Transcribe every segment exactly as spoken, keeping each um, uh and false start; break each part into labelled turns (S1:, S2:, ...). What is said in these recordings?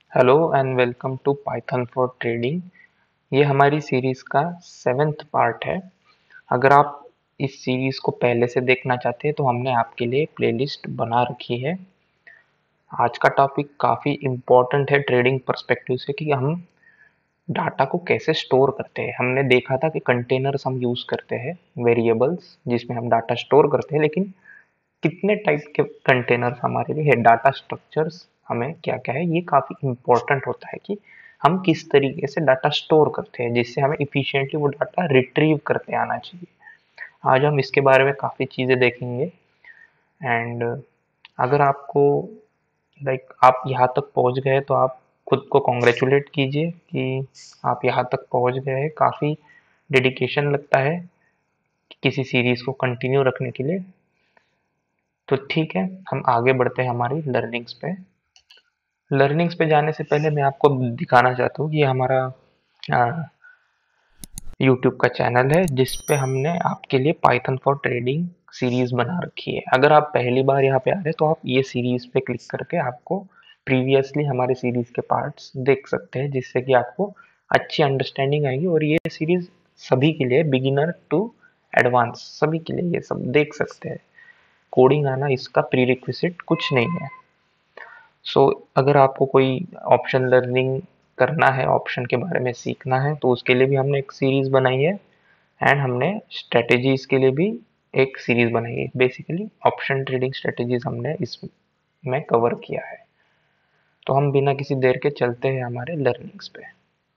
S1: Hello and welcome to Python for trading. ये हमारी series का सेवेंथ पार्ट है। अगर आप इस सीरीज को पहले से देखना चाहते हैं तो हमने आपके लिए प्लेलिस्ट बना रखी है। आज का टॉपिक काफ़ी इम्पोर्टेंट है ट्रेडिंग पर्सपेक्टिव से कि हम डाटा को कैसे स्टोर करते हैं। हमने देखा था कि कंटेनर्स हम यूज़ करते हैं, वेरिएबल्स जिसमें हम डाटा स्टोर करते हैं, लेकिन कितने टाइप के कंटेनर्स हमारे लिए है, डाटा स्ट्रक्चर्स हमें क्या क्या है, ये काफ़ी इम्पोर्टेंट होता है कि हम किस तरीके से डाटा स्टोर करते हैं जिससे हमें इफिशिएंटली वो डाटा रिट्रीव करते आना चाहिए। आज हम इसके बारे में काफ़ी चीज़ें देखेंगे। एंड अगर आपको लाइक आप यहाँ तक पहुँच गए तो आप खुद को कॉन्ग्रेचुलेट कीजिए कि आप यहाँ तक पहुँच गए हैं। काफ़ी डेडिकेशन लगता है किसी सीरीज़ को कंटिन्यू रखने के लिए। तो ठीक है, हम आगे बढ़ते हैं हमारी लर्निंग्स पे। लर्निंग्स पे जाने से पहले मैं आपको दिखाना चाहता हूँ कि ये हमारा यूट्यूब का चैनल है जिस पे हमने आपके लिए पाइथन फॉर ट्रेडिंग सीरीज बना रखी है। अगर आप पहली बार यहाँ पे आ रहे हैं तो आप ये सीरीज पे क्लिक करके आपको प्रीवियसली हमारे सीरीज के पार्ट्स देख सकते हैं, जिससे कि आपको अच्छी अंडरस्टैंडिंग आएगी। और ये सीरीज सभी के लिए, बिगिनर टू एडवांस सभी के लिए ये सब देख सकते हैं। कोडिंग आना इसका प्री रिक्विजिट कुछ नहीं है। सो so, अगर आपको कोई ऑप्शन लर्निंग करना है, ऑप्शन के बारे में सीखना है, तो उसके लिए भी हमने एक सीरीज बनाई है। एंड हमने स्ट्रेटेजीज के लिए भी एक सीरीज बनाई है। बेसिकली ऑप्शन ट्रेडिंग स्ट्रेटेजीज हमने इसमें कवर किया है। तो हम बिना किसी देर के चलते हैं हमारे लर्निंग्स पे।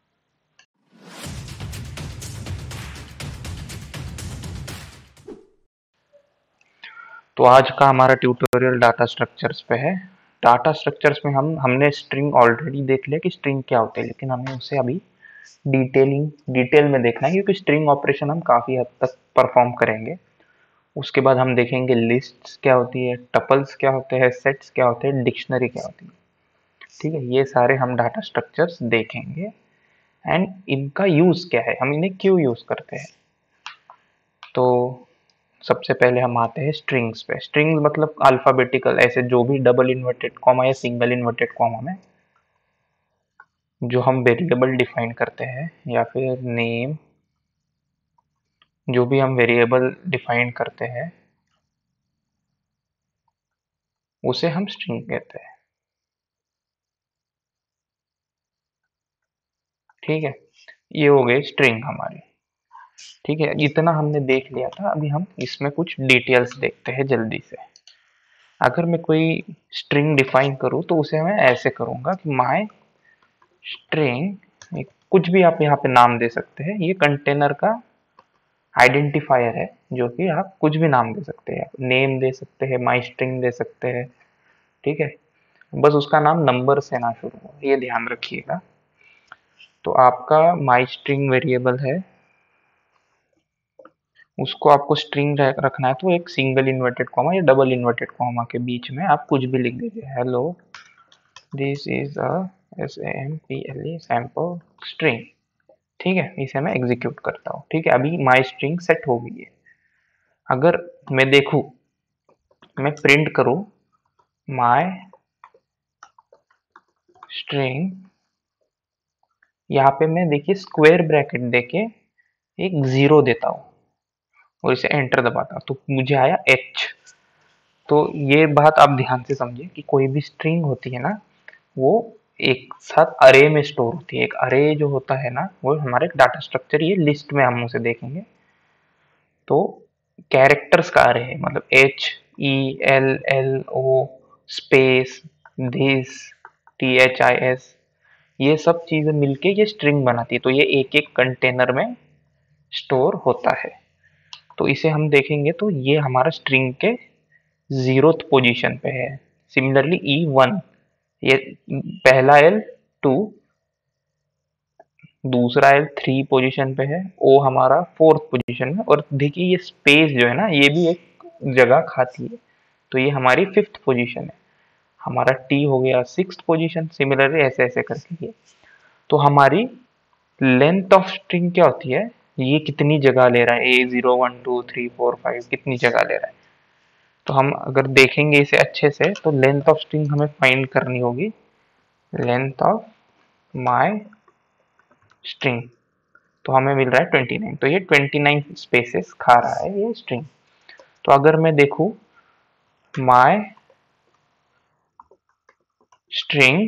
S1: तो आज का हमारा ट्यूटोरियल डाटा स्ट्रक्चर्स पे है। डाटा स्ट्रक्चर्स में हम हमने स्ट्रिंग ऑलरेडी देख लिया कि स्ट्रिंग क्या होते हैं, लेकिन हमें उसे अभी डिटेलिंग डिटेल में देखना है, क्योंकि स्ट्रिंग ऑपरेशन हम काफ़ी हद तक परफॉर्म करेंगे। उसके बाद हम देखेंगे लिस्ट्स क्या होती है, टपल्स क्या होते हैं, सेट्स क्या होते हैं, डिक्शनरी क्या होती है। ठीक है, ये सारे हम डाटा स्ट्रक्चर्स देखेंगे। एंड इनका यूज़ क्या है, हम इन्हें क्यों यूज़ करते हैं। तो सबसे पहले हम आते हैं स्ट्रिंग्स पे। स्ट्रिंग्स मतलब अल्फ़ाबेटिकल, ऐसे जो भी डबल इन्वर्टेड कॉमा या सिंगल इन्वर्टेड कॉमा में जो हम वेरिएबल डिफाइन करते हैं, या फिर नेम, जो भी हम वेरिएबल डिफाइन करते हैं उसे हम स्ट्रिंग कहते हैं। ठीक है, ये हो गए स्ट्रिंग हमारी। ठीक है, इतना हमने देख लिया था। अभी हम इसमें कुछ डिटेल्स देखते हैं जल्दी से। अगर मैं कोई स्ट्रिंग डिफाइन करूँ तो उसे मैं ऐसे करूँगा कि माय स्ट्रिंग, कुछ भी आप यहाँ पे नाम दे सकते हैं। ये कंटेनर का आइडेंटिफायर है, जो कि आप कुछ भी नाम दे सकते हैं। नेम दे सकते हैं, माई स्ट्रिंग दे सकते हैं। ठीक है, बस उसका नाम नंबर से ना शुरू हो, ये ध्यान रखिएगा। तो आपका माई स्ट्रिंग वेरिएबल है, उसको आपको स्ट्रिंग रखना है तो एक सिंगल इन्वर्टेड कॉमा या डबल इन्वर्टेड कॉमा के बीच में आप कुछ भी लिख दीजिए। Hello, this is a S M P L E sample string. ठीक है, इसे मैं एग्जीक्यूट करता हूँ। ठीक है, अभी माई स्ट्रिंग सेट हो गई है। अगर मैं देखूँ, मैं प्रिंट करूँ माई स्ट्रिंग, यहाँ पे मैं देखिए स्क्वायर ब्रैकेट देके एक जीरो देता हूँ और इसे एंटर दबाता हूँ तो मुझे आया एच। तो ये बात आप ध्यान से समझिए कि कोई भी स्ट्रिंग होती है ना, वो एक साथ अरे में स्टोर होती है। एक अरे जो होता है ना, वो हमारे डाटा स्ट्रक्चर, ये लिस्ट में हम उसे देखेंगे तो कैरेक्टर्स का अरे है, मतलब H E L L O space this T H I S, ये सब चीजें मिलके ये स्ट्रिंग बनाती है। तो ये एक एक कंटेनर में स्टोर होता है। तो इसे हम देखेंगे तो ये हमारा स्ट्रिंग के जीरोथ पोजीशन पे है। सिमिलरली ई वन, ये पहला एल टू, दूसरा एल थ्री पोजीशन पे है, ओ हमारा फोर्थ पोजीशन में। और देखिए ये स्पेस जो है ना, ये भी एक जगह खाती है, तो ये हमारी फिफ्थ पोजीशन है। हमारा टी हो गया सिक्स पोजीशन। सिमिलरली ऐसे ऐसे करके ये, तो हमारी लेंथ ऑफ स्ट्रिंग क्या होती है, ये कितनी जगह ले रहा है, a zero one two three four five कितनी जगह ले रहा है। तो हम अगर देखेंगे इसे अच्छे से तो लेंथ ऑफ स्ट्रिंग हमें फाइंड करनी होगी। लेंथ ऑफ माय स्ट्रिंग, तो हमें मिल रहा है ट्वेंटी नाइन। तो ये ट्वेंटी नाइन स्पेसेस खा रहा है ये स्ट्रिंग। तो अगर मैं देखूं my string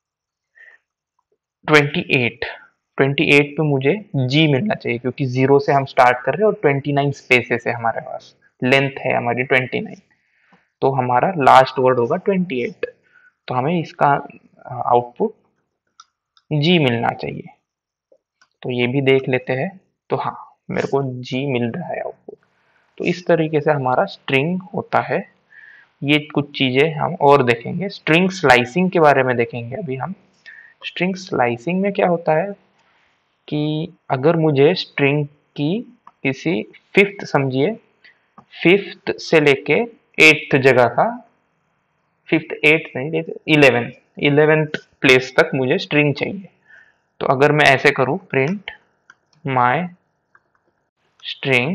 S1: twenty eight, twenty eight पे मुझे जी मिलना चाहिए, क्योंकि जीरो से हम स्टार्ट कर रहे हैं और ट्वेंटी नाइन स्पेसेस है हमारे पास, लेंथ है हमारी ट्वेंटी नाइन, तो हमारा लास्ट वर्ड होगा ट्वेंटी एट। तो हमें इसका आउटपुट जी मिलना चाहिए। तो ये भी देख लेते हैं। तो हाँ, मेरे को जी मिल रहा है आउटपुट। तो इस तरीके से हमारा स्ट्रिंग होता है। ये कुछ चीजें हम और देखेंगे। स्ट्रिंग स्लाइसिंग के बारे में देखेंगे अभी हम। स्ट्रिंग स्लाइसिंग में क्या होता है कि अगर मुझे स्ट्रिंग की किसी फिफ्थ, समझिए फिफ्थ से लेके एट्थ जगह का, फिफ्थ एट्थ नहीं, इलेवेंथ इलेवेंथ प्लेस तक मुझे स्ट्रिंग चाहिए। तो अगर मैं ऐसे करूं प्रिंट माय स्ट्रिंग,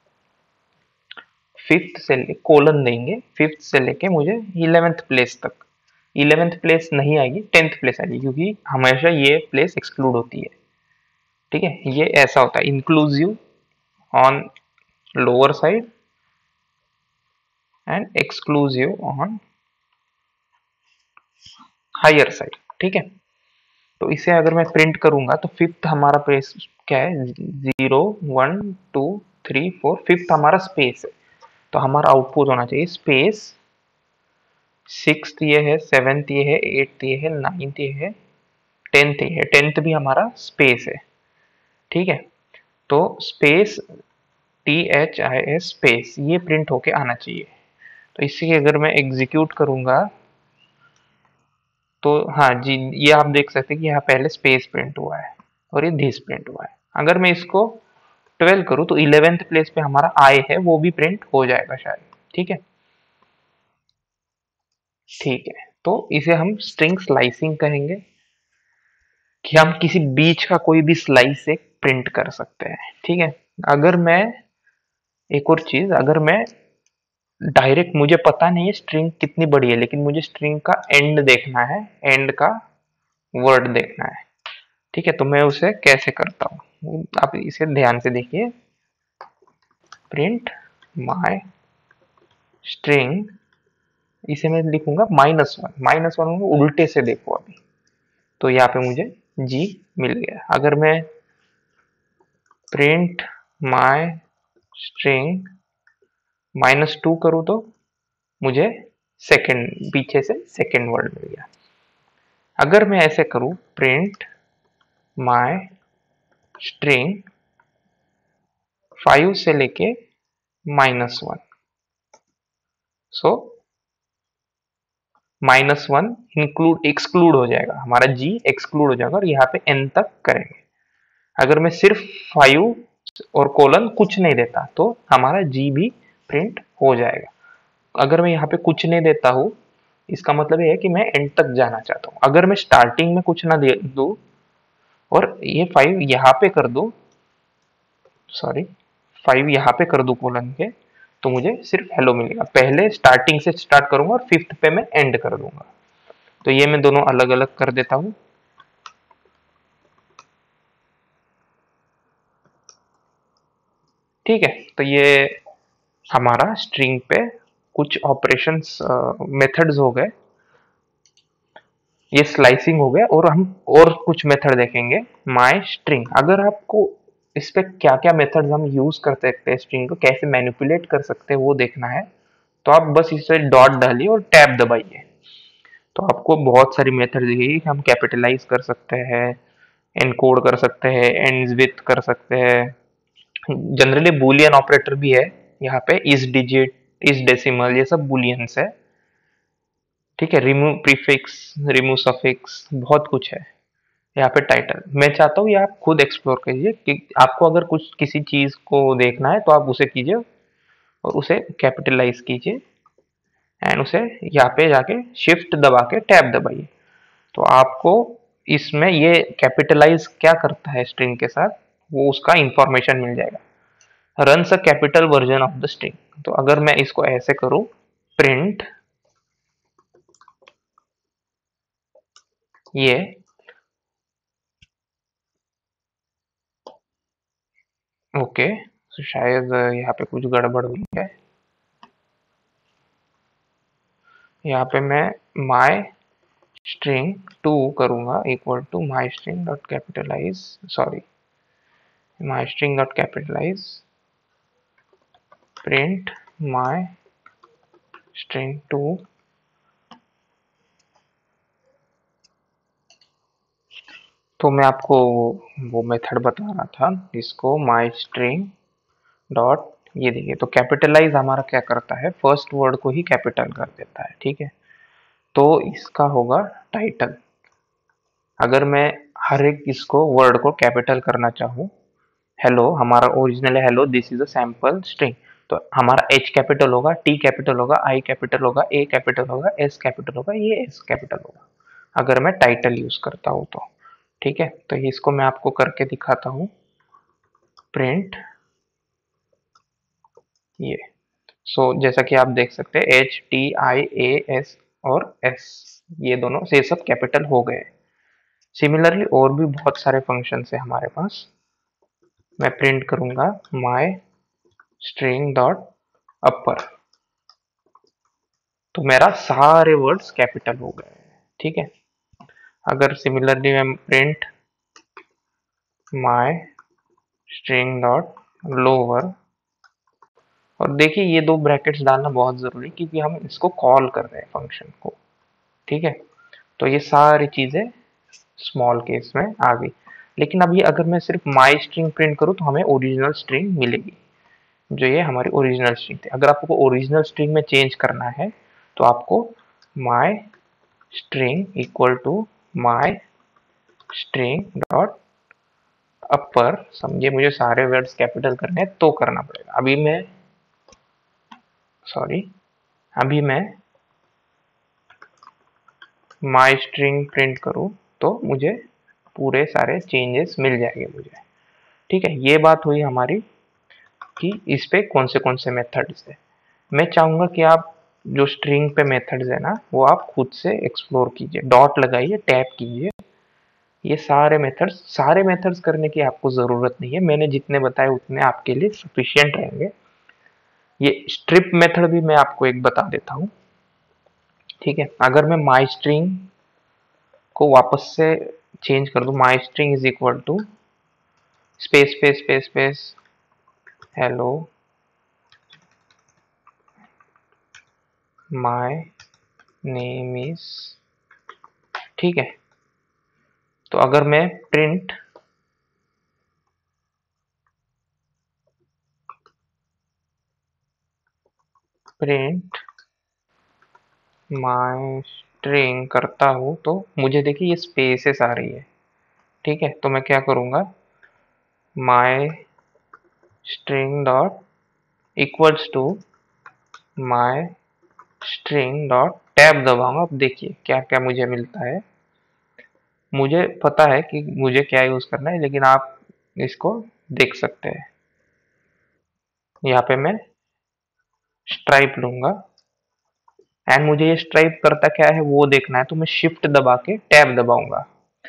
S1: फिफ्थ से ले कोलन देंगे, फिफ्थ से लेके मुझे इलेवेंथ प्लेस तक, इलेवेंथ प्लेस नहीं आएगी, टेंथ प्लेस आएगी, क्योंकि हमेशा ये प्लेस एक्सक्लूड होती है। ठीक है, ये ऐसा होता है inclusive on lower side and exclusive on higher side. ठीक है, तो इसे अगर मैं प्रिंट करूंगा तो फिफ्थ हमारा प्लेस क्या है, zero one two three four, fifth हमारा स्पेस है। तो हमारा आउटपुट होना चाहिए स्पेस, सिक्स्थ ये है, सेवेंथ ये है, एट्थ ये है, नाइन्थ ये है, टेंथ ये है, टेंथ भी हमारा स्पेस है। ठीक है, तो space T H I S space, ये प्रिंट होके आना चाहिए। तो इसी अगर मैं एग्जीक्यूट करूंगा तो हाँ जी, ये आप देख सकते हैं कि यहाँ पहले स्पेस प्रिंट हुआ है और ये दिस प्रिंट हुआ है। अगर मैं इसको ट्वेल्व करूँ तो इलेवेंथ प्लेस पे हमारा आई है, वो भी प्रिंट हो जाएगा शायद। ठीक है, ठीक है, तो इसे हम स्ट्रिंग स्लाइसिंग कहेंगे, कि हम किसी बीच का कोई भी स्लाइस एक प्रिंट कर सकते हैं। ठीक है, अगर मैं एक और चीज, अगर मैं डायरेक्ट, मुझे पता नहीं है स्ट्रिंग कितनी बड़ी है, लेकिन मुझे स्ट्रिंग का एंड देखना है, एंड का वर्ड देखना है। ठीक है, तो मैं उसे कैसे करता हूँ, आप इसे ध्यान से देखिए। प्रिंट माय स्ट्रिंग, इसे मैं लिखूंगा माइनस वन, माइनस वन उल्टे से देखो अभी, तो यहाँ पे मुझे जी मिल गया। अगर मैं print my string minus two करूँ तो मुझे सेकंड, पीछे से सेकंड वर्ड मिल गया। अगर मैं ऐसे करूँ प्रिंट माय स्ट्रिंग फाइव से लेके minus one, so minus one include exclude हो जाएगा, हमारा जी एक्सक्लूड हो जाएगा और यहाँ पे एन तक करेंगे। अगर मैं सिर्फ फाइव और कोलन कुछ नहीं देता तो हमारा जी भी प्रिंट हो जाएगा। अगर मैं यहाँ पे कुछ नहीं देता हूँ, इसका मतलब ये है कि मैं एंड तक जाना चाहता हूँ। अगर मैं स्टार्टिंग में कुछ ना दे दूँ और ये फाइव यहाँ पे कर दूँ, सॉरी फाइव यहाँ पे कर दूँ कोलन के, तो मुझे सिर्फ हेलो मिलेगा। पहले स्टार्टिंग से स्टार्ट करूंगा और फिफ्थ पे मैं एंड कर दूंगा। तो ये मैं दोनों अलग अलग कर देता हूँ। ठीक है, तो ये हमारा स्ट्रिंग पे कुछ ऑपरेशंस मेथड्स हो गए, ये स्लाइसिंग हो गया, और हम और कुछ मेथड देखेंगे माय स्ट्रिंग। अगर आपको इस पे क्या क्या मेथड्स हम यूज कर सकते हैं, स्ट्रिंग को कैसे मैनिपुलेट कर सकते हैं वो देखना है, तो आप बस इसे डॉट डालिए और टैब दबाइए, तो आपको बहुत सारी मेथड दिखेगी कि हम कैपिटलाइज कर सकते हैं, एनकोड कर सकते हैं, एंड्स विथ कर सकते हैं, जनरली बुलियन ऑपरेटर भी है यहाँ पे, इस डिजिट, इस डेसिमल, ये सब बुलियंस है। ठीक है, रिमूव प्रीफिक्स, रिमूव सफिक्स, बहुत कुछ है यहाँ पे। टाइटल मैं चाहता हूँ ये आप खुद एक्सप्लोर कीजिए, कि आपको अगर कुछ किसी चीज को देखना है तो आप उसे कीजिए और उसे कैपिटलाइज कीजिए एंड उसे यहाँ पे जाके शिफ्ट दबा के टैब दबाइए, तो आपको इसमें ये कैपिटलाइज क्या करता है स्ट्रिंग के साथ, वो उसका इंफॉर्मेशन मिल जाएगा। Runs a capital version of the string, तो अगर मैं इसको ऐसे करूं प्रिंट, ये ओके, तो शायद यहाँ पे कुछ गड़बड़ हुई है। यहाँ पे मैं माई स्ट्रिंग टू करूंगा equal to my string dot capitalize, sorry my string dot capitalize print my string two. तो मैं आपको वो मेथड बता रहा था, इसको माई स्ट्रिंग डॉट, ये देखिए, तो कैपिटलाइज हमारा क्या करता है, फर्स्ट वर्ड को ही कैपिटल कर देता है, ठीक है। तो इसका होगा टाइटल। अगर मैं हर एक इसको वर्ड को कैपिटल करना चाहूँ, हेलो हमारा ओरिजिनल है hello this is a sample string, तो हमारा एच कैपिटल होगा, टी कैपिटल होगा, आई कैपिटल होगा, ए कैपिटल होगा, एस कैपिटल होगा, ये एस कैपिटल होगा अगर मैं टाइटल यूज करता हूँ तो, ठीक है। तो इसको मैं आपको करके दिखाता हूँ, प्रिंट ये। सो so, जैसा कि आप देख सकते हैं H T I A S और एस, ये दोनों से सब कैपिटल हो गए। सिमिलरली और भी बहुत सारे फंक्शन है हमारे पास। मैं प्रिंट करूंगा माई स्ट्रिंग डॉट अपर, तो मेरा सारे वर्ड्स कैपिटल हो गए, ठीक है। अगर सिमिलरली मैं print my string dot lower, और देखिए ये दो ब्रैकेट्स डालना बहुत जरूरी क्योंकि हम इसको कॉल कर रहे हैं फंक्शन को, ठीक है। तो ये सारी चीजें स्मॉल केस में आ गई। लेकिन अब ये अगर मैं सिर्फ माई स्ट्रिंग प्रिंट करूँ तो हमें ओरिजिनल स्ट्रिंग मिलेगी, जो ये हमारी ओरिजिनल स्ट्रिंग थी। अगर आपको ओरिजिनल स्ट्रिंग में चेंज करना है तो आपको my string equal to my string dot upper, समझिए मुझे सारे वर्ड्स कैपिटल करने हैं तो करना पड़ेगा। अभी मैं सॉरी अभी मैं माई स्ट्रिंग प्रिंट करूँ तो मुझे पूरे सारे चेंजेस मिल जाएंगे मुझे, ठीक है। ये बात हुई हमारी कि इस पे कौन से कौन से मेथड्स है। मैं चाहूंगा कि आप जो स्ट्रिंग पे मेथड्स है ना वो आप खुद से एक्सप्लोर कीजिए, डॉट लगाइए, टैप कीजिए। ये सारे मेथड्स सारे मेथड्स करने की आपको जरूरत नहीं है, मैंने जितने बताए उतने आपके लिए सफिशिएंट रहेंगे। ये स्ट्रिप मेथड भी मैं आपको एक बता देता हूँ, ठीक है। अगर मैं माई स्ट्रिंग को वापस से चेंज कर दूं, my string is equal to space space space space hello my name is, ठीक है। तो अगर मैं प्रिंट प्रिंट माई स्ट्रिंग करता हूं तो मुझे देखिए ये स्पेसेस आ रही है, ठीक है। तो मैं क्या करूंगा, my string dot equals to my string dot tab दबाऊंगा। अब देखिए क्या क्या मुझे मिलता है। मुझे पता है कि मुझे क्या यूज करना है, लेकिन आप इसको देख सकते हैं। यहाँ पे मैं स्ट्राइप लूंगा एंड मुझे ये स्ट्राइप करता क्या है वो देखना है, तो मैं शिफ्ट दबा के टैब दबाऊंगा,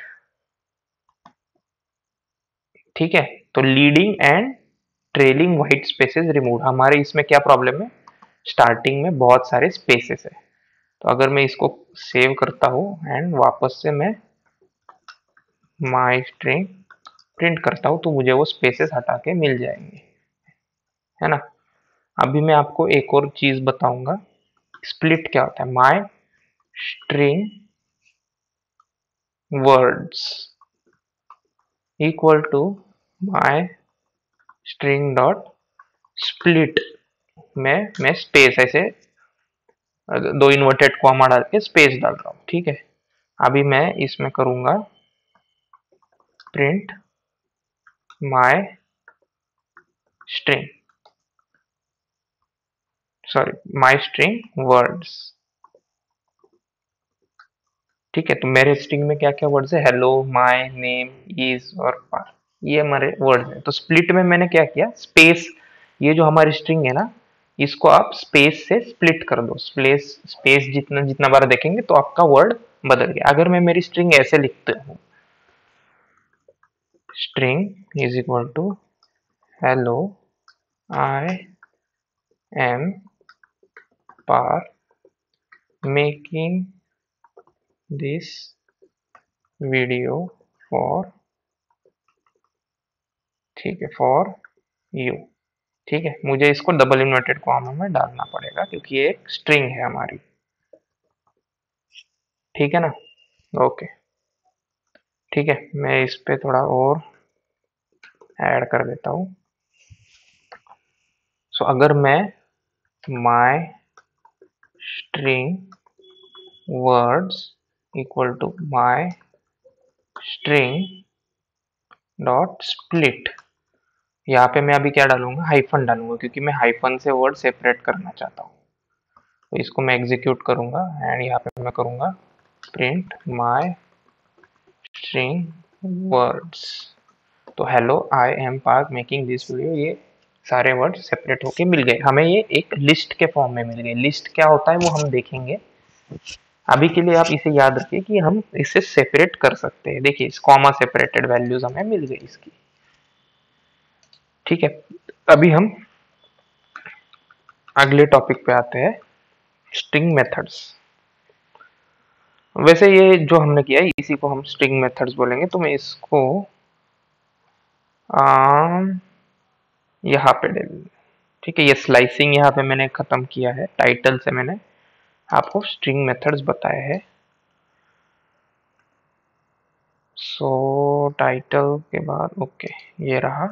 S1: ठीक है। तो leading and trailing white spaces remove, हमारे इसमें क्या प्रॉब्लम है, स्टार्टिंग में बहुत सारे स्पेसेस है। तो अगर मैं इसको सेव करता हूँ एंड वापस से मैं माई स्ट्रिंग प्रिंट करता हूँ तो मुझे वो स्पेसेस हटा के मिल जाएंगे, है ना। अभी मैं आपको एक और चीज बताऊंगा, स्प्लिट क्या होता है। My string words equal to my string dot split में मैं स्पेस ऐसे दो इन्वर्टेड कॉमा डाल के स्पेस डाल रहा हूँ, ठीक है। अभी मैं इसमें करूंगा print my string sorry my string words, ठीक है। तो मेरे स्ट्रिंग में क्या क्या वर्ड्स है, हेलो माई नेम इज और पार, ये हमारे वर्ड्स हैं। तो स्प्लिट में मैंने क्या किया, स्पेस, ये जो हमारी स्ट्रिंग है ना इसको आप स्पेस से स्प्लिट कर दो, स्पेस स्पेस जितना जितना बार देखेंगे तो आपका वर्ड बदल गया। अगर मैं मेरी स्ट्रिंग ऐसे लिखता हूँ, string is equal to hello I am par making this video for, ठीक है, फॉर यू, ठीक है, मुझे इसको डबल इन्वर्टेड कॉमा में डालना पड़ेगा क्योंकि ये एक स्ट्रिंग है हमारी, ठीक है ना। ओके, ठीक है, मैं इस पे थोड़ा और ऐड कर देता हूँ। सो so, अगर मैं my string words equal to my string dot split, यहाँ पे मैं अभी क्या डालूंगा, हाइफन डालूंगा, क्योंकि मैं हाइफन से वर्ड सेपरेट करना चाहता हूँ। तो इसको मैं एग्जीक्यूट करूंगा एंड यहाँ पे मैं करूंगा प्रिंट माई स्ट्रिंग वर्ड्स। तो hello I am park making this video, ये सारे वर्ड सेपरेट होके मिल गए हमें, ये एक लिस्ट के फॉर्म में मिल गए। लिस्ट क्या होता है वो हम देखेंगे, अभी के लिए आप इसे याद रखिए कि हम इसे सेपरेट कर सकते हैं। देखिए कॉमा सेपरेटेड वैल्यूज हमें मिल गई इसकी, ठीक है। अभी हम अगले टॉपिक पे आते हैं, स्ट्रिंग मेथड्स। वैसे ये जो हमने किया है इसी को हम स्ट्रिंग मेथड्स बोलेंगे, तो मैं इसको यहाँ पे डाल, ठीक है। ये स्लाइसिंग यहाँ पे मैंने खत्म किया है, टाइटल से मैंने आपको स्ट्रिंग मेथड्स बताए हैं। सो टाइटल के बाद ओके ये रहा,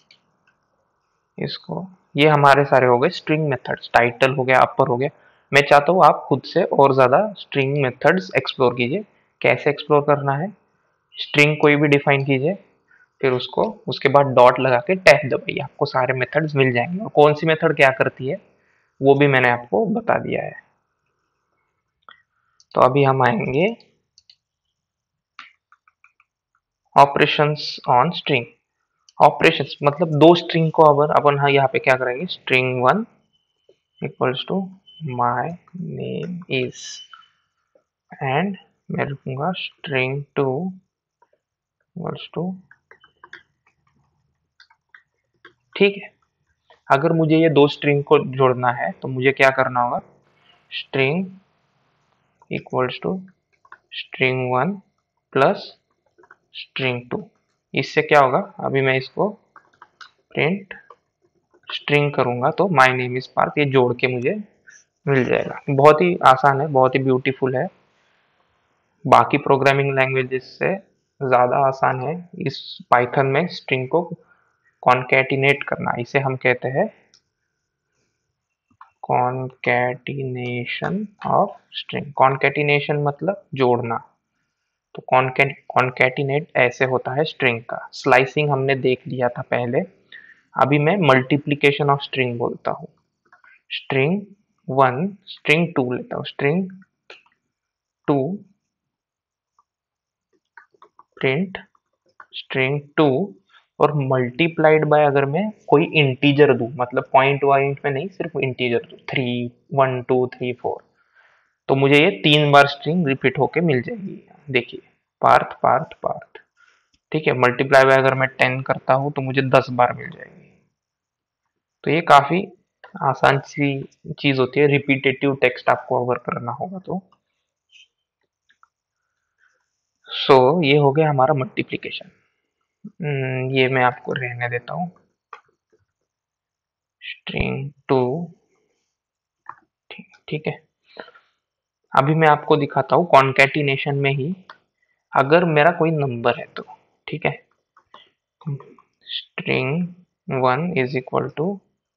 S1: इसको, ये हमारे सारे हो गए स्ट्रिंग मेथड्स। टाइटल हो गया, अपर हो गया। मैं चाहता हूँ आप खुद से और ज़्यादा स्ट्रिंग मेथड्स एक्सप्लोर कीजिए। कैसे एक्सप्लोर करना है, स्ट्रिंग कोई भी डिफाइन कीजिए, फिर उसको उसके बाद डॉट लगा के टैब दबाइए, आपको सारे मेथड्स मिल जाएंगे। और कौन सी मेथड क्या करती है वो भी मैंने आपको बता दिया है। तो अभी हम आएंगे ऑपरेशंस ऑन स्ट्रिंग। ऑपरेशंस मतलब दो स्ट्रिंग को अगर अपन हाँ यहाँ पे क्या करेंगे, string one equals to my name is, and मैं रखूंगा स्ट्रिंग टू इक्वल्स टू, ठीक है। अगर मुझे ये दो स्ट्रिंग को जोड़ना है तो मुझे क्या करना होगा, string equals to string one plus string two. इससे क्या होगा, अभी मैं इसको प्रिंट स्ट्रिंग करूंगा तो माय नेम इज पार्थ, ये जोड़ के मुझे मिल जाएगा। बहुत ही आसान है, बहुत ही ब्यूटीफुल है, बाकी प्रोग्रामिंग लैंग्वेजेस से ज़्यादा आसान है इस पाइथन में स्ट्रिंग को कॉन्कैटिनेट करना। इसे हम कहते हैं कॉन्कैटिनेशन ऑफ स्ट्रिंग। कॉन्कैटिनेशन मतलब जोड़ना, तो कॉन्कैटिनेट ऐसे होता है स्ट्रिंग का। स्लाइसिंग हमने देख लिया था पहले, अभी मैं मल्टीप्लीकेशन ऑफ स्ट्रिंग बोलता हूँ। स्ट्रिंग वन स्ट्रिंग टू लेता हूँ, string two print string two, और मल्टीप्लाइड बाय अगर मैं कोई इंटीजर दूं, मतलब पॉइंट वाइंट में नहीं, सिर्फ इंटीजर दूं, three one two three four, तो मुझे ये तीन बार स्ट्रिंग रिपीट होके मिल जाएगी। देखिए पार्थ पार्थ पार्थ, ठीक है। मल्टीप्लाई बाय अगर मैं टेन करता हूँ तो मुझे दस बार मिल जाएगी। तो ये काफी आसान सी चीज होती है, रिपीटेटिव टेक्स्ट आपको अगर करना होगा तो। सो so, ये हो गया हमारा मल्टीप्लिकेशन। ये मैं आपको रहने देता हूँ, स्ट्रिंग टू, ठीक है। अभी मैं आपको दिखाता हूँ कॉन्कैटिनेशन में ही, अगर मेरा कोई नंबर है तो, ठीक है, string one is equal to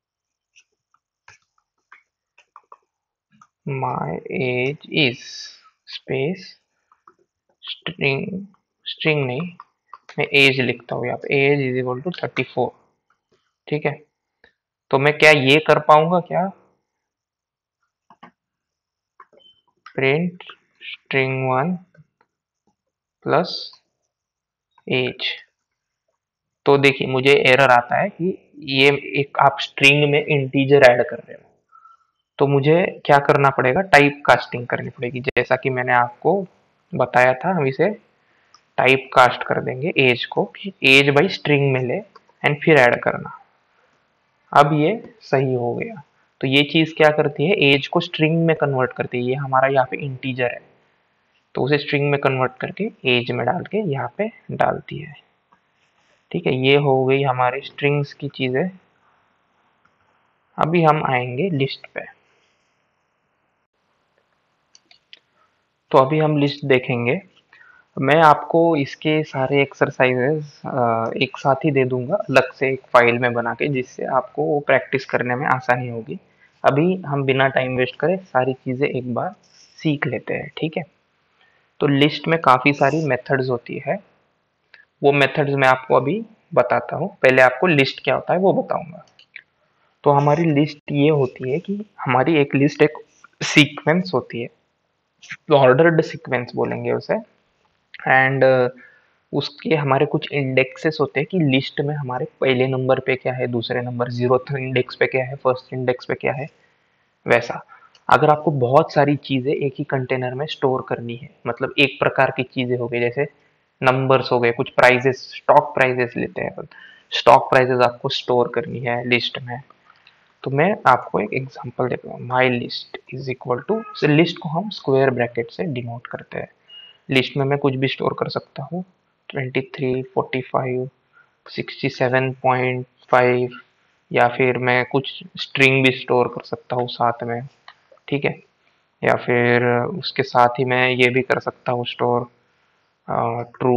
S1: my age is space string, string नहीं, मैं एज लिखता हूँ यहाँ पे, age is equal to thirty four, ठीक है। तो मैं क्या ये कर पाऊंगा क्या, print string one plus age, तो देखिए मुझे एरर आता है कि ये एक आप स्ट्रिंग में इंटीजर ऐड कर रहे हो, तो मुझे क्या करना पड़ेगा, टाइप कास्टिंग करनी पड़ेगी, जैसा कि मैंने आपको बताया था, हम इसे टाइप कास्ट कर देंगे एज को कि एज बाई स्ट्रिंग में ले एंड फिर ऐड करना। अब ये सही हो गया। तो ये चीज़ क्या करती है, एज को स्ट्रिंग में कन्वर्ट करती है। ये हमारा यहाँ पे इंटीजर है तो उसे स्ट्रिंग में कन्वर्ट करके एज में डाल के यहाँ पे डालती है। ठीक है, ये हो गई हमारी स्ट्रिंग्स की चीज़ें। अभी हम आएंगे लिस्ट पे। तो अभी हम लिस्ट देखेंगे। मैं आपको इसके सारे एक्सरसाइजेस एक साथ ही दे दूंगा अलग से एक फाइल में बना के, जिससे आपको वो प्रैक्टिस करने में आसानी होगी। अभी हम बिना टाइम वेस्ट करे सारी चीज़ें एक बार सीख लेते हैं। ठीक है, तो लिस्ट में काफ़ी सारी मेथड्स होती है। वो मेथड्स मैं आपको अभी बताता हूँ। पहले आपको लिस्ट क्या होता है वो बताऊंगा। तो हमारी लिस्ट ये होती है कि हमारी एक लिस्ट एक सीक्वेंस होती है, ऑर्डर्ड सीक्वेंस बोलेंगे उसे। एंड उसके हमारे कुछ इंडेक्सेस होते हैं कि लिस्ट में हमारे पहले नंबर पे क्या है, दूसरे नंबर जीरोथ इंडेक्स पे क्या है, फर्स्ट इंडेक्स पे क्या है, वैसा। अगर आपको बहुत सारी चीज़ें एक ही कंटेनर में स्टोर करनी है, मतलब एक प्रकार की चीज़ें हो गई, जैसे नंबर्स हो गए, कुछ प्राइजेस, स्टॉक प्राइजेस लेते हैं, स्टॉक प्राइजेस आपको स्टोर करनी है लिस्ट में। तो मैं आपको एक एग्जांपल देता हूँ। My list is equal to, list को हम स्क्वायर ब्रैकेट से डिनोट करते हैं। लिस्ट में मैं कुछ भी स्टोर कर सकता हूँ, twenty three, forty five, sixty seven point five, या फिर मैं कुछ स्ट्रिंग भी स्टोर कर सकता हूँ साथ में। ठीक है, या फिर उसके साथ ही मैं ये भी कर सकता हूँ store true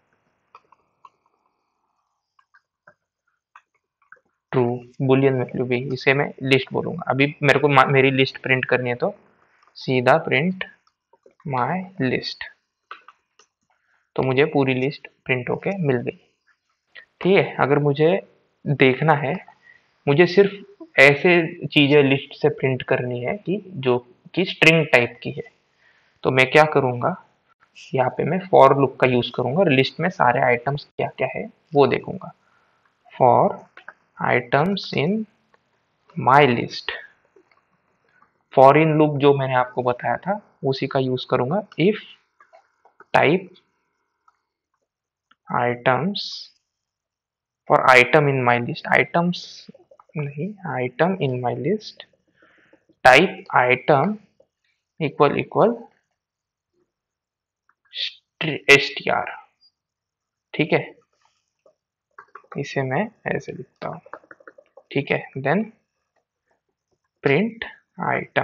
S1: true boolean value भी, इसे मैं लिस्ट बोलूँगा। अभी मेरे को मेरी लिस्ट प्रिंट करनी है तो सीधा प्रिंट माई लिस्ट, तो मुझे पूरी लिस्ट प्रिंट होके मिल गई। ठीक है, अगर मुझे देखना है, मुझे सिर्फ ऐसे चीज़ें लिस्ट से प्रिंट करनी है कि जो कि स्ट्रिंग टाइप की है, तो मैं क्या करूँगा, यहाँ पे मैं फॉर लूप का यूज़ करूँगा और लिस्ट में सारे आइटम्स क्या क्या है वो देखूँगा। For items in my list, for in loop जो मैंने आपको बताया था उसी का यूज़ करूँगा। If type items, for item in my list, items नहीं, item in my list, type item equal equal S T R. ठीक है, इसे मैं ऐसे लिखता हूँ। ठीक है, देन प्रिंट आइटम।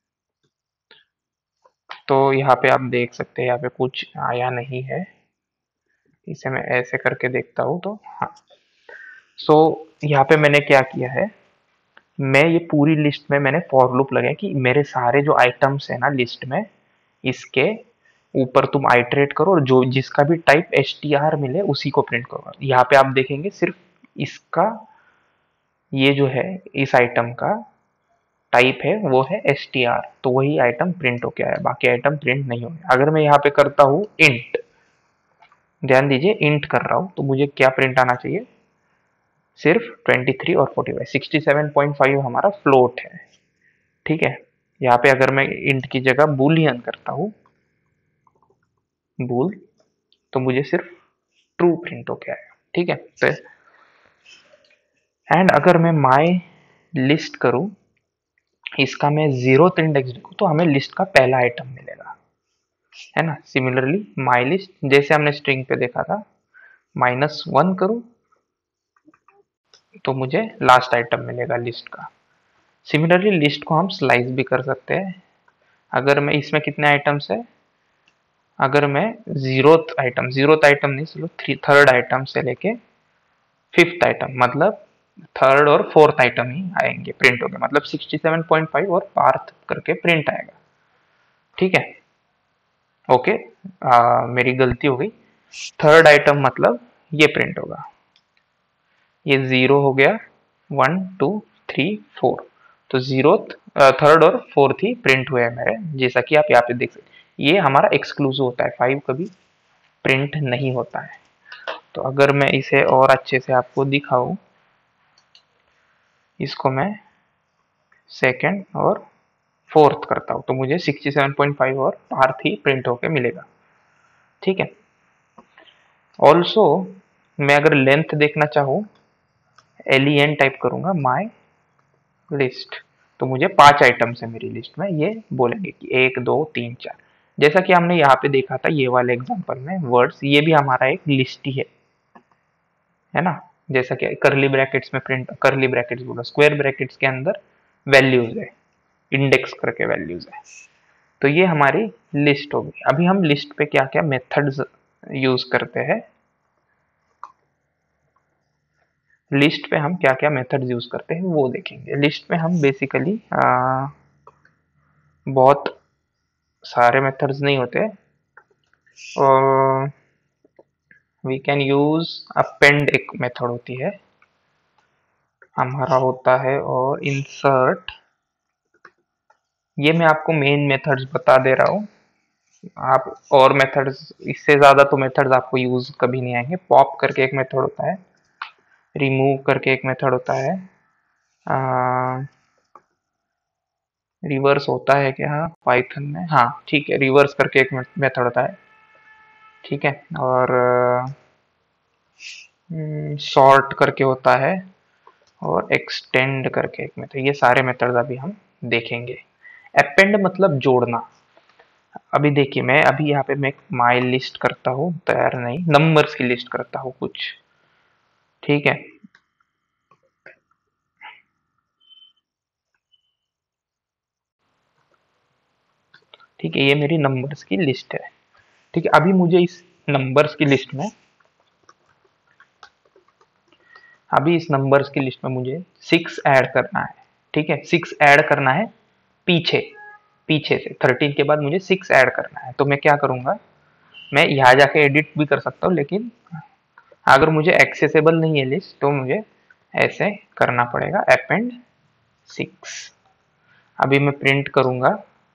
S1: तो यहाँ पे आप देख सकते हैं यहाँ पे कुछ आया नहीं है, इसे मैं ऐसे करके देखता हूँ तो हाँ। सो so, यहाँ पे मैंने क्या किया है, मैं ये पूरी लिस्ट में मैंने फॉर लूप लगाया कि मेरे सारे जो आइटम्स है ना लिस्ट में, इसके ऊपर तुम आइटरेट करो और जो जिसका भी टाइप एच टी आर मिले उसी को प्रिंट करो। यहाँ पे आप देखेंगे सिर्फ इसका, ये जो है इस आइटम का टाइप है वो है एस टी आर, तो वही आइटम प्रिंट होके आया, बाकी आइटम प्रिंट नहीं हो गया। अगर मैं यहाँ पे करता हूँ इंट, ध्यान दीजिए इंट कर रहा हूँ, तो मुझे क्या प्रिंट आना चाहिए, सिर्फ ट्वेंटी थ्री और forty five, sixty seven point five हमारा फ्लोट है। ठीक है, यहाँ पे अगर मैं इंट की जगह बुलियन करता हूँ, बुल, तो मुझे सिर्फ ट्रू प्रिंट होके आएगा। ठीक है, तो एंड अगर मैं माई लिस्ट करूँ, इसका मैं जीरो इंडेक्स लिखूँ तो हमें लिस्ट का पहला आइटम मिलेगा, है ना। सिमिलरली माई लिस्ट, जैसे हमने स्ट्रिंग पे देखा था, माइनस वन करूँ तो मुझे लास्ट आइटम मिलेगा लिस्ट का। सिमिलरली लिस्ट को हम स्लाइस भी कर सकते हैं। अगर मैं इसमें कितने आइटम्स है, अगर मैं जीरोथ आइटम, जीरोथ आइटम नहीं, चलो थ्री थर्ड आइटम से लेके फिफ्थ आइटम, मतलब थर्ड और फोर्थ आइटम ही आएंगे प्रिंट होंगे, मतलब सिक्सटी सेवन पॉइंट फाइव और पार्थ करके प्रिंट आएगा। ठीक है, ओके, आ, मेरी गलती हो गई, थर्ड आइटम मतलब ये प्रिंट होगा, ये जीरो हो गया, वन टू थ्री फोर, तो जीरो थर्ड और फोर्थ ही प्रिंट हुए हैं मेरे, जैसा कि आप यहाँ पे देख सकते। ये हमारा एक्सक्लूसिव होता है, फाइव कभी प्रिंट नहीं होता है। तो अगर मैं इसे और अच्छे से आपको दिखाऊं, इसको मैं सेकंड और फोर्थ करता हूं तो मुझे सिक्सटी सेवन पॉइंट फाइव और पार्थ ही प्रिंट होके मिलेगा। ठीक है। ऑल्सो मैं अगर लेंथ देखना चाहूँ, एलियन टाइप करूंगा माई लिस्ट, तो मुझे पांच आइटम्स है मेरी लिस्ट में, ये बोलेंगे कि एक दो तीन चार। जैसा कि हमने यहाँ पे देखा था ये वाले एग्जांपल में वर्ड्स, ये भी हमारा एक लिस्ट ही है है ना। जैसा कि करली ब्रैकेट्स में प्रिंट, करली ब्रैकेट्स बोला, स्क्वायर ब्रैकेट्स के अंदर वैल्यूज है, इंडेक्स करके वैल्यूज है। तो ये हमारी लिस्ट होगी। अभी हम लिस्ट पे क्या क्या मेथड्स यूज करते हैं, लिस्ट पे हम क्या क्या मेथड्स यूज करते हैं वो देखेंगे। लिस्ट में हम बेसिकली बहुत सारे मेथड्स नहीं होते, और वी कैन यूज अपेंड एक मेथड होती है हमारा होता है, और इंसर्ट। ये मैं आपको मेन मेथड्स बता दे रहा हूँ, आप और मेथड्स, इससे ज्यादा तो मेथड्स आपको यूज कभी नहीं आएंगे। पॉप करके एक मेथड होता है, रिमूव करके एक मेथड होता है, रिवर्स होता है क्या हाँ पाइथन में, हाँ ठीक है, रिवर्स करके एक मेथड होता है, ठीक है। और सॉर्ट करके होता है, और एक्सटेंड करके एक मेथड। ये सारे मेथड्स अभी हम देखेंगे। अपेंड मतलब जोड़ना। अभी देखिए मैं अभी यहाँ पे मैं माई लिस्ट करता हूँ, तैयार नहीं, नंबर्स की लिस्ट करता हूँ कुछ, ठीक है। ठीक है, ये मेरी नंबर्स की लिस्ट है, ठीक है। अभी मुझे इस नंबर्स की लिस्ट में अभी इस नंबर्स की लिस्ट में मुझे सिक्स ऐड करना है, ठीक है। सिक्स ऐड करना है पीछे, पीछे से थर्टीन के बाद मुझे सिक्स ऐड करना है। तो मैं क्या करूंगा, मैं यहाँ जाके एडिट भी कर सकता हूँ, लेकिन अगर मुझे एक्सेसिबल नहीं है लिस्ट तो मुझे ऐसे करना पड़ेगा, अपेंड सिक्स। अभी मैं प्रिंट करूंगा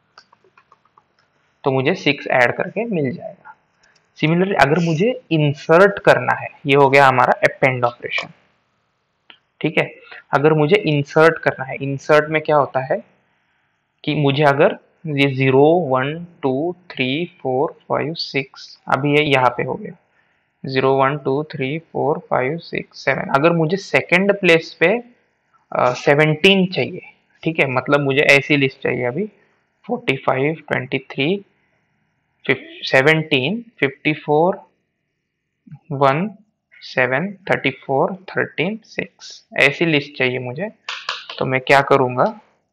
S1: तो मुझे सिक्स ऐड करके मिल जाएगा। सिमिलरली अगर मुझे इंसर्ट करना है, ये हो गया हमारा अपेंड ऑपरेशन, ठीक है। अगर मुझे इंसर्ट करना है, इंसर्ट में क्या होता है कि मुझे अगर ये zero one two three four five six, अभी ये यहाँ पे हो गया zero one two three four five six seven, अगर मुझे सेकंड प्लेस पे सेवनटीन चाहिए, ठीक है, मतलब मुझे ऐसी लिस्ट चाहिए अभी forty five twenty three seventeen fifty four one seven thirty four thirteen six, ऐसी लिस्ट चाहिए मुझे। तो मैं क्या करूंगा,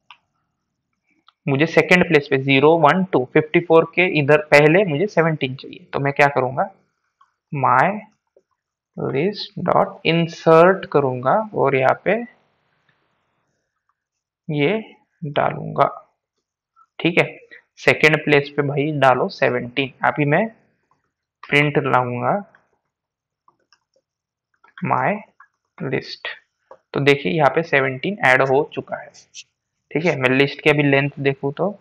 S1: मुझे सेकंड प्लेस पे zero one two fifty four के इधर पहले मुझे सेवनटीन चाहिए, तो मैं क्या करूंगा, माई लिस्ट डॉट इंसर्ट करूंगा और यहाँ पे ये डालूंगा, ठीक है। सेकंड प्लेस पे भाई डालो सेवनटीन। अभी मैं प्रिंट लाऊंगा माई लिस्ट, तो देखिए यहाँ पे सेवनटीन ऐड हो चुका है, ठीक है। मैं लिस्ट की अभी लेंथ देखूँ तो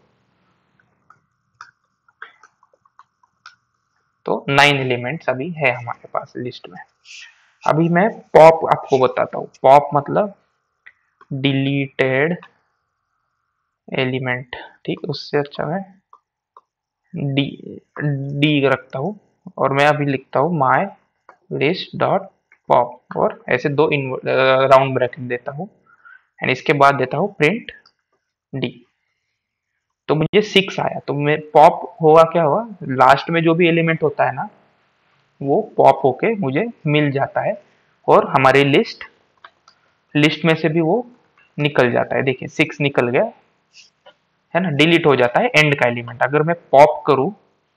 S1: तो नाइन एलिमेंट्स अभी है हमारे पास लिस्ट में। अभी मैं पॉप आपको बताता हूँ। पॉप मतलब डिलीटेड एलिमेंट, ठीक, उससे अच्छा मैं डी डी रखता हूँ, और मैं अभी लिखता हूँ माई लिस्ट डॉट पॉप, और ऐसे दो राउंड ब्रैकेट देता हूँ, एंड इसके बाद देता हूँ प्रिंट डी। तो मुझे सिक्स आया, तो मैं पॉप हुआ, क्या हुआ, लास्ट में जो भी एलिमेंट होता है ना वो पॉप होके मुझे मिल जाता है, और हमारी लिस्ट लिस्ट में से भी वो निकल जाता है। देखिए सिक्स निकल गया है ना, डिलीट हो जाता है एंड का एलिमेंट। अगर मैं पॉप करूं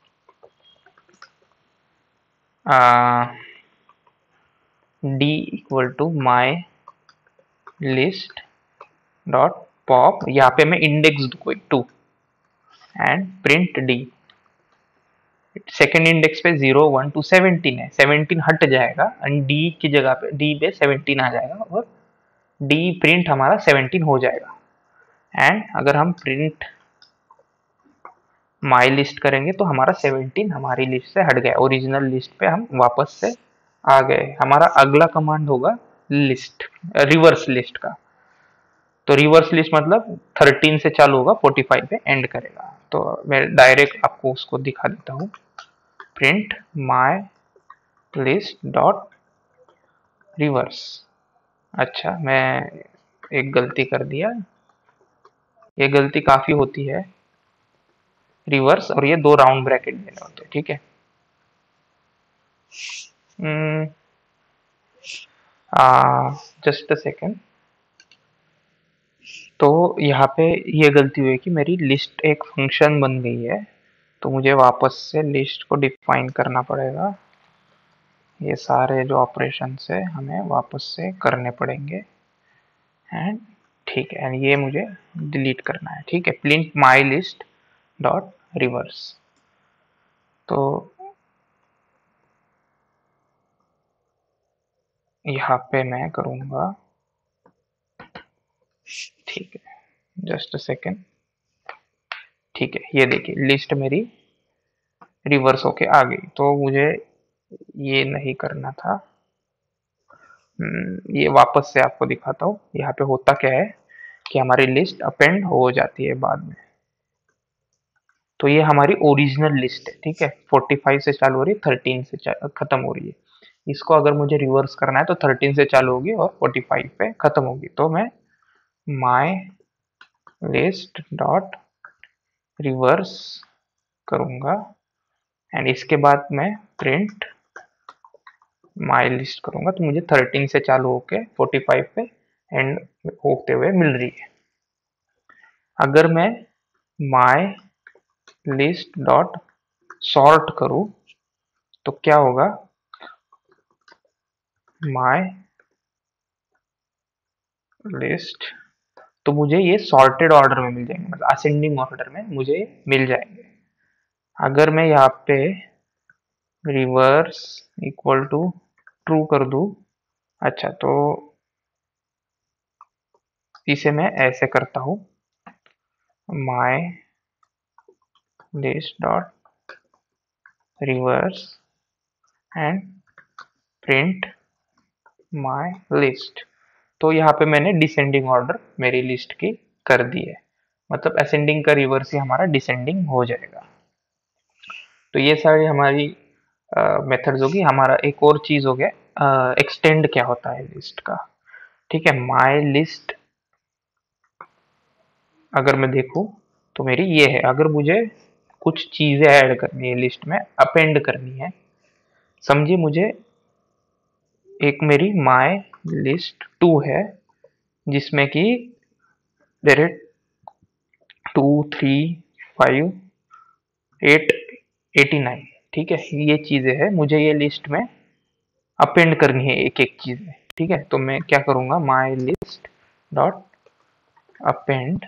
S1: D equal to my list dot pop, यहाँ पे मैं इंडेक्स दूं two and print D. Second index पे जीरो वन टू सेवनटीन है, सेवनटीन हट जाएगा एंड डी की जगह पे डी पे सेवनटीन आ जाएगा, और डी प्रिंट हमारा सेवनटीन हो जाएगा। एंड अगर हम प्रिंट माई लिस्ट करेंगे तो हमारा सेवनटीन हमारी लिस्ट से हट गया, ओरिजिनल लिस्ट पे हम वापस से आ गए। हमारा अगला कमांड होगा लिस्ट, रिवर्स लिस्ट का। तो रिवर्स लिस्ट मतलब थर्टीन से चालू होगा, फोर्टी फाइव पे एंड करेगा। तो मैं डायरेक्ट आपको उसको दिखा देता हूँ। Print my list dot reverse. अच्छा, मैं एक गलती कर दिया, ये गलती काफी होती है। रिवर्स और ये दो राउंड ब्रैकेट देने होते हैं, ठीक है। Just a second. तो यहाँ पे ये गलती हुई कि मेरी लिस्ट एक फंक्शन बन गई है, तो मुझे वापस से लिस्ट को डिफाइन करना पड़ेगा। ये सारे जो ऑपरेशंस है हमें वापस से करने पड़ेंगे एंड ठीक है, एंड ये मुझे डिलीट करना है, ठीक है। Print my list dot reverse. तो यहाँ पे मैं करूँगा, ठीक है, जस्ट अ सेकेंड। ठीक है, ये देखिए लिस्ट मेरी रिवर्स होके आ गई। तो मुझे ये नहीं करना था। ये वापस से आपको दिखाता हूँ। यहाँ पे होता क्या है कि हमारी लिस्ट अपेंड हो जाती है बाद में। तो ये हमारी ओरिजिनल लिस्ट है, ठीक है। पैंतालीस से चालू हो रही है, तेरह से खत्म हो रही है। इसको अगर मुझे रिवर्स करना है तो तेरह से चालू होगी और पैंतालीस पे खत्म होगी। तो मैं माई लिस्ट डॉट रिवर्स करूंगा एंड इसके बाद मैं प्रिंट माई लिस्ट करूंगा। तो मुझे तेरह से चालू होके पैंतालीस पे एंड होते हुए मिल रही है। अगर मैं माई लिस्ट डॉट सॉर्ट करूं तो क्या होगा, माई लिस्ट, तो मुझे ये सॉर्टेड ऑर्डर में मिल जाएंगे, मतलब असेंडिंग ऑर्डर में मुझे मिल जाएंगे। अगर मैं यहाँ पे रिवर्स इक्वल टू ट्रू कर दूं, अच्छा तो इसे मैं ऐसे करता हूं, my list dot reverse and print my list. तो यहाँ पे मैंने डिसेंडिंग ऑर्डर मेरी लिस्ट की कर दी है, मतलब असेंडिंग का रिवर्स ही हमारा डिसेंडिंग हो जाएगा। तो ये सारी हमारी मेथड्स होगी। हमारा एक और चीज हो गया एक्सटेंड क्या होता है लिस्ट का, ठीक है। माई लिस्ट अगर मैं देखूं तो मेरी ये है। अगर मुझे कुछ चीजें ऐड करनी है लिस्ट में, अपेंड करनी है, समझिए मुझे एक मेरी माई लिस्ट टू है जिसमें कि मेरे two three five eight eighty nine, ठीक है, ये चीजें है। मुझे ये लिस्ट में अपेंड करनी है एक एक चीज में, ठीक है। तो मैं क्या करूंगा, my list dot append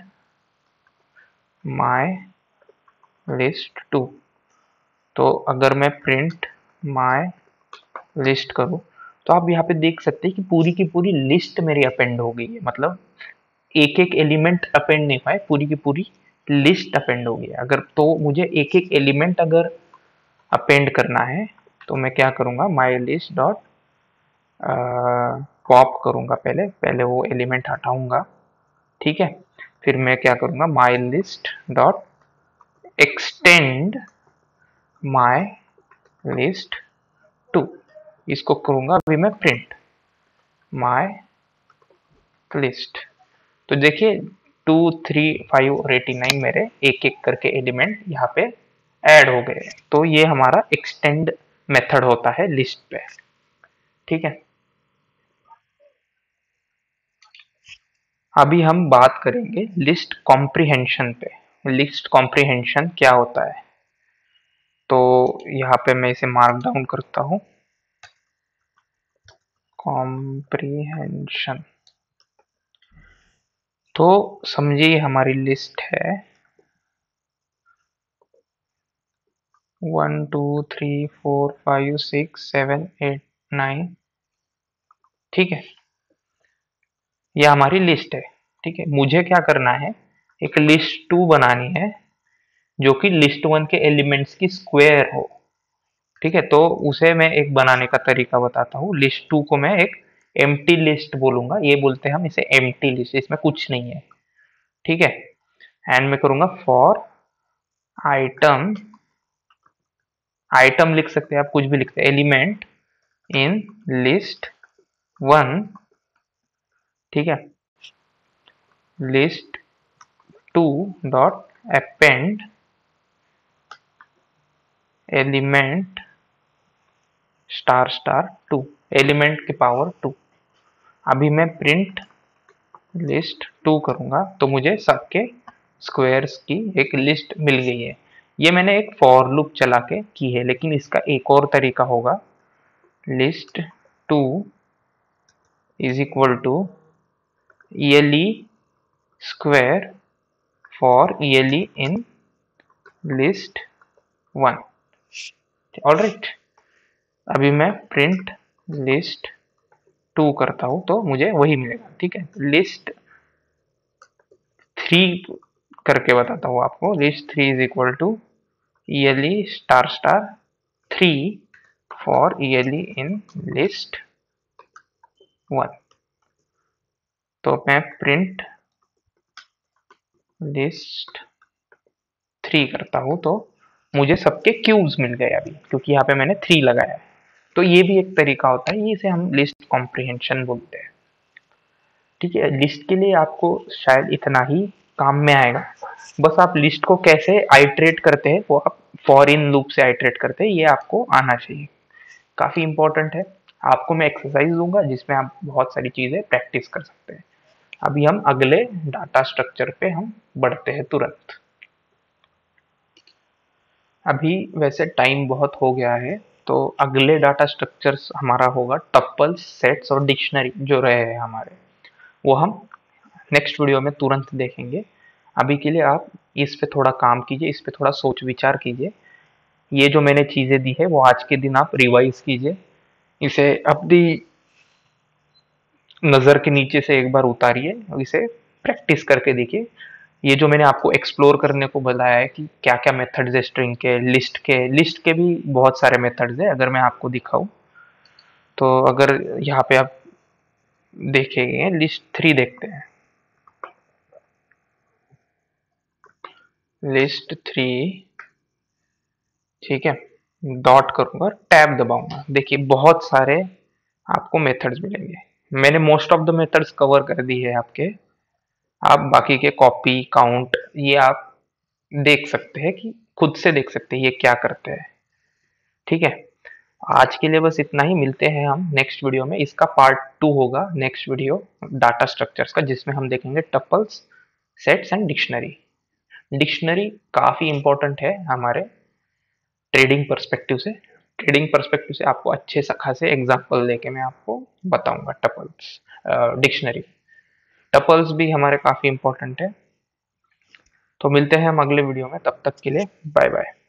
S1: my list two. तो अगर मैं प्रिंट माई लिस्ट करूं तो आप यहाँ पे देख सकते हैं कि पूरी की पूरी लिस्ट मेरी अपेंड हो गई है, मतलब एक एक एलिमेंट अपेंड नहीं पाए, पूरी की पूरी लिस्ट अपेंड हो गई है। अगर तो मुझे एक एक एलिमेंट अगर अपेंड करना है तो मैं क्या करूंगा, माई लिस्ट डॉट पॉप करूंगा, पहले पहले वो एलिमेंट हटाऊंगा, ठीक है। फिर मैं क्या करूंगा, my list dot extend my list two, इसको करूंगा अभी मैं प्रिंट माई लिस्ट। तो देखिए टू थ्री फाइव और एटी नाइन मेरे एक एक करके एलिमेंट यहाँ पे ऐड हो गए। तो ये हमारा एक्सटेंड मेथड होता है लिस्ट पे, ठीक है। अभी हम बात करेंगे लिस्ट कॉम्प्रिहेंशन पे। लिस्ट कॉम्प्रिहेंशन क्या होता है, तो यहाँ पे मैं इसे मार्क डाउन करता हूं, कॉम्प्रिहेंशन। तो समझिए हमारी लिस्ट है one two three four five six seven eight nine, ठीक है, यह हमारी लिस्ट है, ठीक है। मुझे क्या करना है, एक लिस्ट टू बनानी है जो कि लिस्ट वन के एलिमेंट्स की स्क्वायर हो, ठीक है। तो उसे मैं एक बनाने का तरीका बताता हूँ। लिस्ट टू को मैं एक एम्प्टी लिस्ट बोलूंगा, ये बोलते हैं हम इसे एम्प्टी लिस्ट, इसमें कुछ नहीं है, ठीक है। एंड मैं करूंगा फॉर आइटम आइटम लिख सकते हैं आप, कुछ भी लिखते हैं, एलिमेंट इन लिस्ट वन, ठीक है, list two dot append element star star two, element की पावर टू। अभी मैं प्रिंट लिस्ट टू करूंगा तो मुझे सबके स्क्वायर्स की एक लिस्ट मिल गई है। ये मैंने एक फॉर लूप चला के की है, लेकिन इसका एक और तरीका होगा, list two is equal to E L E square for E L E in list one. Alright, अभी मैं प्रिंट लिस्ट टू करता हूं तो मुझे वही मिलेगा, ठीक है। लिस्ट थ्री करके बताता हूँ आपको, list three is equal to E L E star star three for E L E in list one. तो मैं प्रिंट लिस्ट थ्री करता हूं तो मुझे सबके क्यूब्स मिल गए अभी, क्योंकि यहाँ पे मैंने थ्री लगाया है। तो ये भी एक तरीका होता है, इसे हम लिस्ट कॉम्प्रिहेंशन बोलते हैं, ठीक है। लिस्ट के लिए आपको शायद इतना ही काम में आएगा, बस आप लिस्ट को कैसे आइटरेट करते हैं वो आप फॉर इन लूप से आइटरेट करते हैं, ये आपको आना चाहिए, काफी इंपॉर्टेंट है। आपको मैं एक्सरसाइज दूंगा जिसमें आप बहुत सारी चीजें प्रैक्टिस कर सकते हैं। अभी हम अगले डाटा स्ट्रक्चर पे हम बढ़ते हैं तुरंत। अभी वैसे टाइम बहुत हो गया है, तो अगले डाटा स्ट्रक्चर्स हमारा होगा टपल्स, सेट्स और डिक्शनरी जो रहे हैं हमारे, वो हम नेक्स्ट वीडियो में तुरंत देखेंगे। अभी के लिए आप इस पे थोड़ा काम कीजिए, इस पे थोड़ा सोच विचार कीजिए। ये जो मैंने चीजें दी है वो आज के दिन आप रिवाइज कीजिए, इसे अपनी नजर के नीचे से एक बार उतारिए और इसे प्रैक्टिस करके देखिए। ये जो मैंने आपको एक्सप्लोर करने को बताया है कि क्या क्या मेथड्स है स्ट्रिंग के, लिस्ट के लिस्ट के भी बहुत सारे मेथड्स है, अगर मैं आपको दिखाऊं तो अगर यहाँ पे आप देखेंगे लिस्ट थ्री देखते हैं, लिस्ट थ्री, ठीक है, डॉट करूंगा, टैब दबाऊंगा, देखिए बहुत सारे आपको मेथड्स मिलेंगे। मैंने most of the methods cover कर दी है आपके, आप बाकी के कॉपी काउंट ये आप देख सकते हैं, कि खुद से देख सकते हैं ये क्या करते हैं, ठीक है। आज के लिए बस इतना ही, मिलते हैं हम नेक्स्ट वीडियो में। इसका पार्ट टू होगा नेक्स्ट वीडियो डाटा स्ट्रक्चर्स का, जिसमें हम देखेंगे tuples, sets and dictionary. Dictionary काफी इंपॉर्टेंट है हमारे ट्रेडिंग पर्सपेक्टिव से, ट्रेडिंग पर्सपेक्टिव से आपको अच्छे खासे एग्जांपल लेके मैं आपको बताऊंगा टपल्स, डिक्शनरी। टपल्स भी हमारे काफी इंपॉर्टेंट है। तो मिलते हैं हम अगले वीडियो में, तब तक के लिए बाय बाय।